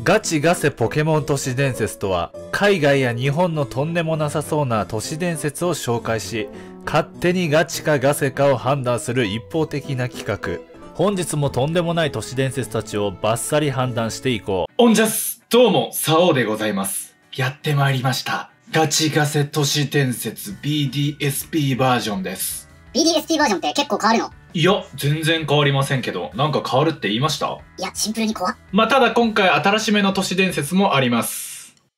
ガチガセポケモン都市伝説とは、海外や日本のとんでもなさそうな都市伝説を紹介し、勝手にガチかガセかを判断する一方的な企画。本日もとんでもない都市伝説たちをバッサリ判断していこう。 オンジャス、どうも、サオでございます。やってまいりました。ガチガセ都市伝説 BDSP バージョンです。 BDSP バージョンって結構変わるの？ いや、全然変わりませんけど、なんか変わるって言いました？ いや、シンプルに怖っ。 ただ今回新しめの都市伝説もあります。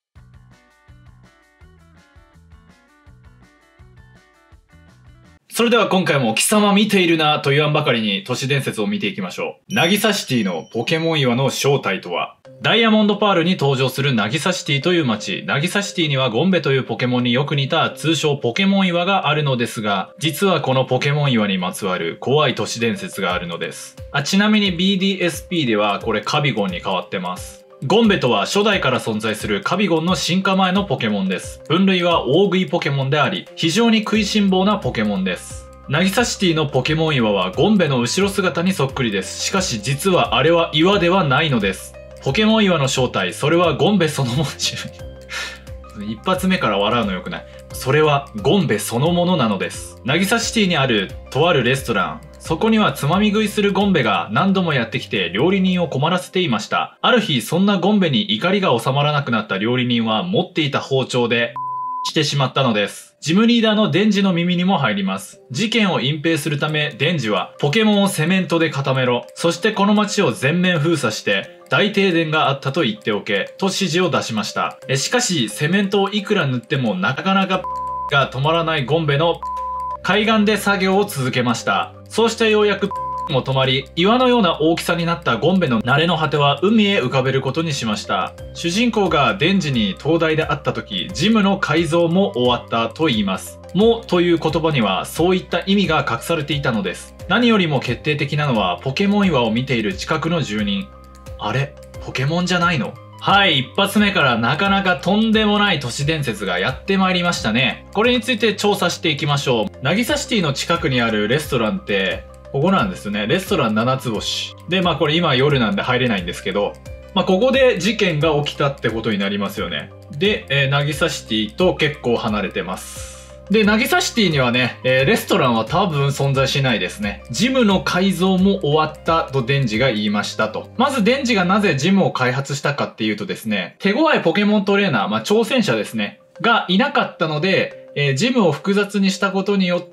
それでは今回も貴様見ているなと言わんばかりに都市伝説を見ていきましょう。ナギサシティのポケモン岩の正体とは？ダイヤモンドパールに登場するナギサシティという街。ナギサシティにはゴンベというポケモンによく似た通称ポケモン岩があるのですが、実はこのポケモン岩にまつわる怖い都市伝説があるのです。ちなみに BDSP ではこれカビゴンに変わってます。ゴンベとは初代から存在するカビゴンの進化前のポケモンです。分類は大食いポケモンであり、非常に食いしん坊なポケモンです。ナギサシティのポケモン岩はゴンベの後ろ姿にそっくりです。しかし実はあれは岩ではないのです。ポケモン岩の正体、それはゴンベそのもの。一発目から笑うのよくない。それはゴンベそのものなのです。ナギサシティにあるとあるレストラン。そこにはつまみ食いするゴンベが何度もやってきて料理人を困らせていました。ある日、そんなゴンベに怒りが収まらなくなった料理人は持っていた包丁でしてしまったのです。ジムリーダーのデンジの耳にも入ります。事件を隠蔽するためデンジはポケモンをセメントで固めろ。そしてこの街を全面封鎖して大停電があったと言っておけと指示を出しました。しかしセメントをいくら塗ってもなかなかが止まらないゴンベの海岸で作業を続けました。そうしてようやくも止まり、岩のような大きさになったゴンベの慣れの果ては海へ浮かべることにしました。主人公がデンジに東大で会った時、ジムの改造も終わったと言います。もという言葉にはそういった意味が隠されていたのです。何よりも決定的なのはポケモン岩を見ている近くの住人。あれ、ポケモンじゃないの？はい、一発目からなかなかとんでもない都市伝説がやってまいりましたね。これについて調査していきましょう。ナギサシティの近くにあるレストランって、ここなんですよね。レストラン7つ星。で、これ今夜なんで入れないんですけど、ここで事件が起きたってことになりますよね。で、ナギサシティと結構離れてます。で、ナギサシティにはね、レストランは多分存在しないですね。ジムの改造も終わったとデンジが言いましたと。まずデンジがなぜジムを開発したかっていうとですね、手強いポケモントレーナー、挑戦者ですね、がいなかったので、ジムを複雑にしたことによって、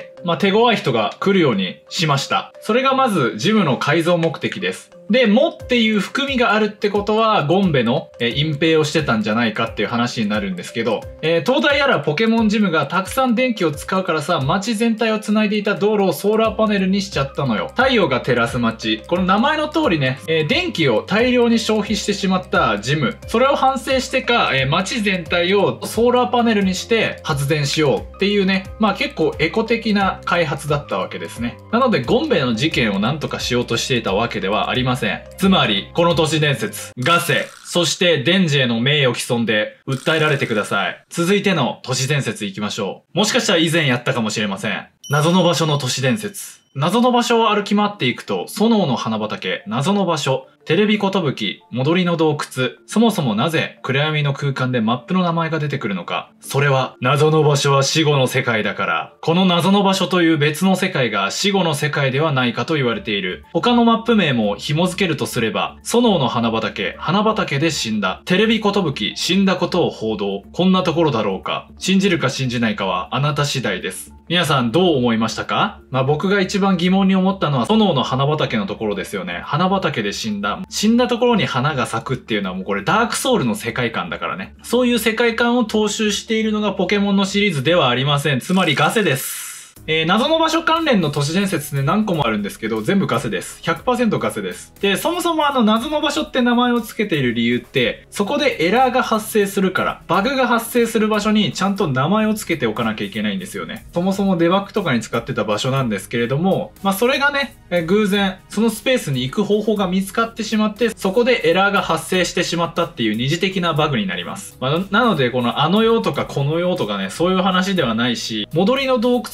手強い人が来るようにしました。それがまずジムの改造目的です。で、もっていう含みがあるってことは、ゴンベの隠蔽をしてたんじゃないかっていう話になるんですけど、東大やらポケモンジムがたくさん電気を使うからさ、街全体を繋いでいた道路をソーラーパネルにしちゃったのよ。太陽が照らす街。この名前の通りね、電気を大量に消費してしまったジム。それを反省してか、街全体をソーラーパネルにして発電しようっていうね、結構エコ的な開発だったわけですね。なので、ゴンベの事件を何とかしようとしていたわけではありません。つまり、この都市伝説、ガセ、そしてデンジへの名誉毀損で訴えられてください。続いての都市伝説行きましょう。もしかしたら以前やったかもしれません。謎の場所の都市伝説。謎の場所を歩き回っていくと、炎の花畑、謎の場所、テレビことぶき、戻りの洞窟、そもそもなぜ暗闇の空間でマップの名前が出てくるのか。それは、謎の場所は死後の世界だから。この謎の場所という別の世界が死後の世界ではないかと言われている。他のマップ名も紐付けるとすれば、炎の花畑、花畑で死んだ。テレビことぶき、死んだことを報道。こんなところだろうか。信じるか信じないかはあなた次第です。皆さんどう思いましたか？僕が一番疑問に思ったのは炎の花畑のところですよね。花畑で死んだ。死んだところに花が咲くっていうのはもうこれダークソウルの世界観だからね。そういう世界観を踏襲しているのがポケモンのシリーズではありません。つまりガセです。謎の場所関連の都市伝説ね、何個もあるんですけど、全部ガセです。100% ガセです。で、そもそも謎の場所って名前を付けている理由って、そこでエラーが発生するから、バグが発生する場所にちゃんと名前を付けておかなきゃいけないんですよね。そもそもデバッグとかに使ってた場所なんですけれども、それがね、偶然、そのスペースに行く方法が見つかってしまって、そこでエラーが発生してしまったっていう二次的なバグになります。なので、このあの世とかこの世とかね、そういう話ではないし、戻りの洞窟につな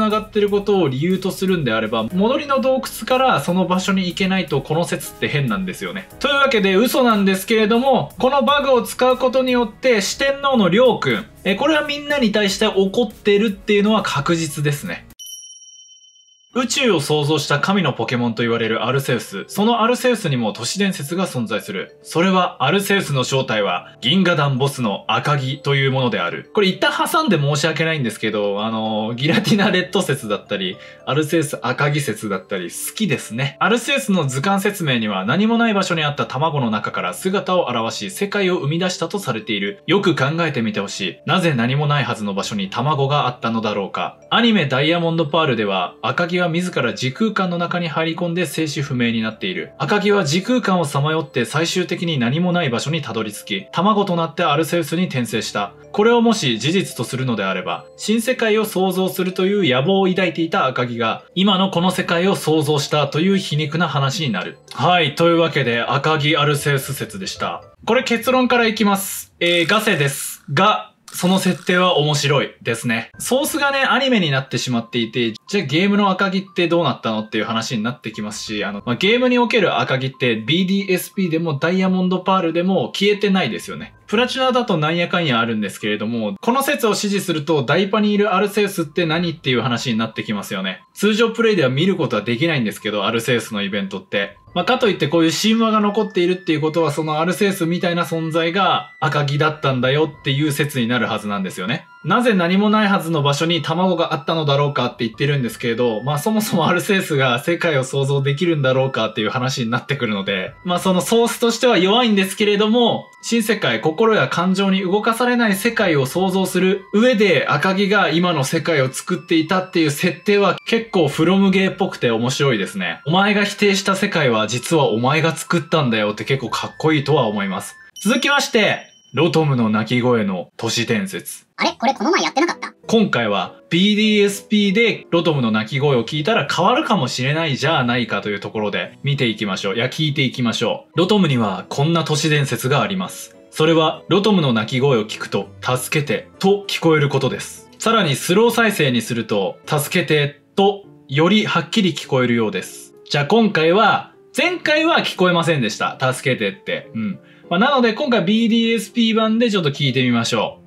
繋がってることを理由とするんであれば、戻りの洞窟からその場所に行けないとこの説って変なんですよね。というわけで嘘なんですけれども、このバグを使うことによって四天王のりょうくん、これはみんなに対して怒ってるっていうのは確実ですね。宇宙を創造した神のポケモンと言われるアルセウス。そのアルセウスにも都市伝説が存在する。それはアルセウスの正体は銀河団ボスの赤城というものである。これ一旦挟んで申し訳ないんですけど、ギラティナレッド説だったり、アルセウス赤城説だったり好きですね。アルセウスの図鑑説明には何もない場所にあった卵の中から姿を現し世界を生み出したとされている。よく考えてみてほしい。なぜ何もないはずの場所に卵があったのだろうか。アニメダイヤモンドパールでは赤城は自ら時空間の中に入り込んで生死不明になっている。赤城は時空間をさまよって最終的に何もない場所にたどり着き、卵となってアルセウスに転生した。これをもし事実とするのであれば、新世界を創造するという野望を抱いていた赤城が、今のこの世界を創造したという皮肉な話になる。はい、というわけで赤城アルセウス説でした。これ結論からいきます。ガセです。が、その設定は面白いですね。ソースがね、アニメになってしまっていて、じゃあゲームの赤城ってどうなったのっていう話になってきますし、ゲームにおける赤城って BDSP でもダイヤモンドパールでも消えてないですよね。プラチナだとなんやかんやあるんですけれども、この説を支持するとダイパにいるアルセウスって何っていう話になってきますよね。通常プレイでは見ることはできないんですけど、アルセウスのイベントって。かといってこういう神話が残っているっていうことは、そのアルセウスみたいな存在が赤城だったんだよっていう説になるはずなんですよね。なぜ何もないはずの場所に卵があったのだろうかって言ってるんですけれど、そもそもアルセウスが世界を創造できるんだろうかっていう話になってくるので、そのソースとしては弱いんですけれども、新世界、心や感情に動かされない世界を創造する上で赤城が今の世界を作っていたっていう設定は結構フロムゲーっぽくて面白いですね。お前が否定した世界は実はお前が作ったんだよって結構かっこいいとは思います。続きまして、ロトムの鳴き声の都市伝説。 あれこれこの前やってなかった？ 今回は BDSP でロトムの鳴き声を聞いたら変わるかもしれないじゃないかというところで見ていきましょう。聞いていきましょう。ロトムにはこんな都市伝説があります。それはロトムの鳴き声を聞くと助けてと聞こえることです。さらにスロー再生にすると助けてとよりはっきり聞こえるようです。じゃあ今回は前回は聞こえませんでした。助けてって。なので今回 BDSP 版でちょっと聞いてみましょ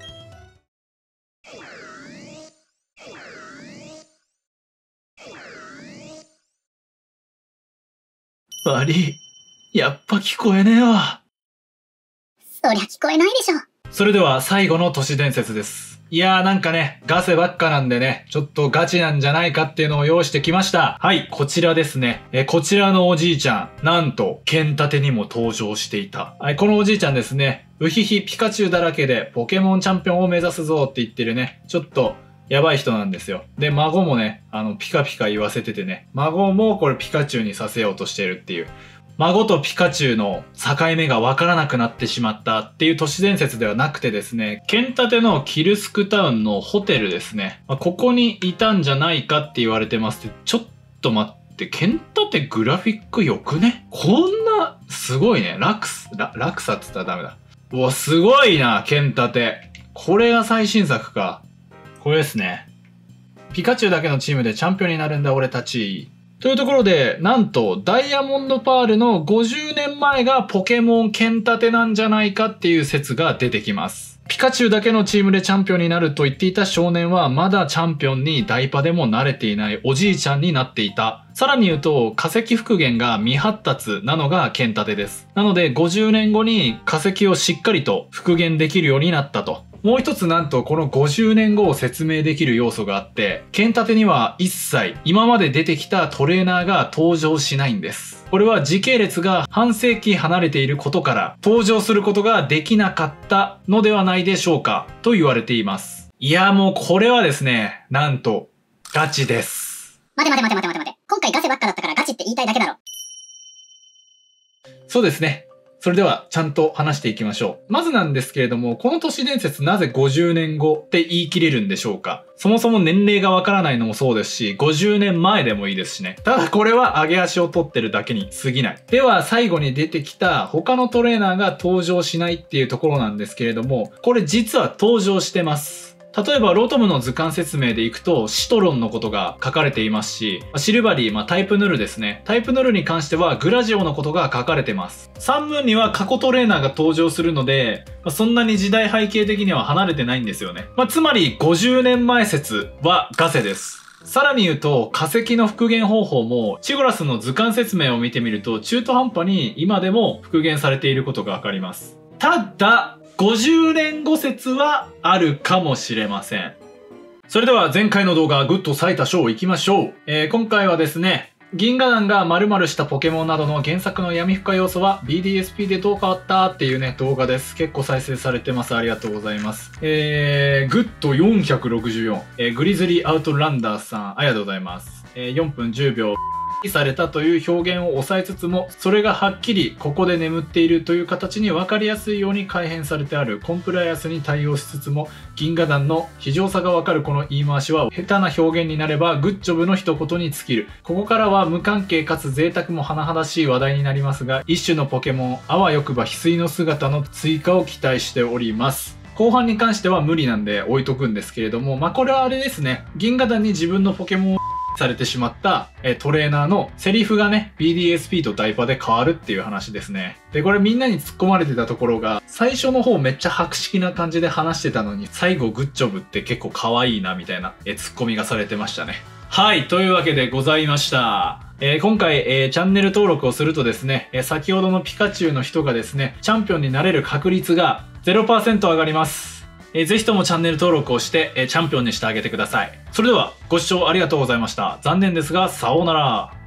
う。悪い。やっぱ聞こえねえわ。 そりゃ聞こえないでしょ。 それでは最後の都市伝説です。いやーなんかね、ガセばっかなんでね、ちょっとガチなんじゃないかっていうのを用意してきました。はい、こちらですね。こちらのおじいちゃん、なんと、剣立てにも登場していた。はい、このおじいちゃんですね、ウヒヒピカチュウだらけでポケモンチャンピオンを目指すぞって言ってるね、ちょっと、やばい人なんですよ。で、孫もね、ピカピカ言わせててね、孫もこれピカチュウにさせようとしてるっていう。孫とピカチュウの境目がわからなくなってしまったっていう都市伝説ではなくてですね、剣立てのキルスクタウンのホテルですね。ここにいたんじゃないかって言われてます。ちょっと待って、剣立てグラフィックよくね？こんな、すごいね。落差って言ったらダメだ。うわ、すごいな、剣立て。これが最新作か。これですね。ピカチュウだけのチームでチャンピオンになるんだ俺たち。というところで、なんと、ダイヤモンドパールの50年前がポケモン剣立てなんじゃないかっていう説が出てきます。ピカチュウだけのチームでチャンピオンになると言っていた少年は、まだチャンピオンにダイパでも慣れていないおじいちゃんになっていた。さらに言うと、化石復元が未発達なのが剣立てです。なので、50年後に化石をしっかりと復元できるようになったと。もう一つなんとこの50年後を説明できる要素があって、剣立てには一切今まで出てきたトレーナーが登場しないんです。これは時系列が半世紀離れていることから登場することができなかったのではないでしょうかと言われています。いやもうこれはですね、なんとガチです。 待て。今回ガセばっかだったからガチって言いたいだけだろ。 そうですね。それではちゃんと話していきましょう。まずなんですけれども、この都市伝説なぜ50年後って言い切れるんでしょうか？そもそも年齢がわからないのもそうですし、50年前でもいいですしね。ただこれは上げ足を取ってるだけに過ぎない。では最後に出てきた他のトレーナーが登場しないっていうところなんですけれども、これ実は登場してます。 例えばロトムの図鑑説明でいくとシトロンのことが書かれていますし、シルバリー、タイプヌルですね。タイプヌルに関してはグラジオのことが書かれてます。サンムーンには過去トレーナーが登場するので、そんなに時代背景的には離れてないんですよね。つまり50年前説はガセです。さらに言うと、化石の復元方法も、チゴラスの図鑑説明を見てみると、中途半端に今でも復元されていることがわかります。ただ、50年後説はあるかもしれません。それでは前回の動画、グッド最多賞いきましょう。今回はですね、銀河団が〇〇したポケモンなどの原作の闇深要素は BDSP でどう変わったっていうね、動画です。結構再生されてます。ありがとうございます。グッド464、グリズリーアウトランダーさん、ありがとうございます。4分10秒。されたという表現を抑えつつも、それがはっきりここで眠っているという形に分かりやすいように改変されてあるコンプライアンスに対応しつつも、銀河団の非常さが分かるこの言い回しは下手な表現になればグッジョブの一言に尽きる。ここからは無関係かつ贅沢も甚だしい話題になりますが、一種のポケモンあわよくば翡翠の姿の追加を期待しております。後半に関しては無理なんで置いとくんですけれども、これはあれですね、銀河団に自分のポケモンをされてしまったトレーナーのセリフがね、BDSP とダイパで変わるっていう話ですね。で、これみんなに突っ込まれてたところが、最初の方めっちゃ博識な感じで話してたのに、最後グッジョブって結構可愛いなみたいな突っ込みがされてましたね。はい、というわけでございました。今回、チャンネル登録をするとですね、先ほどのピカチュウの人がですね、チャンピオンになれる確率が 0% 上がります。ぜひともチャンネル登録をして、チャンピオンにしてあげてください。それではご視聴ありがとうございました。残念ですが、さようなら。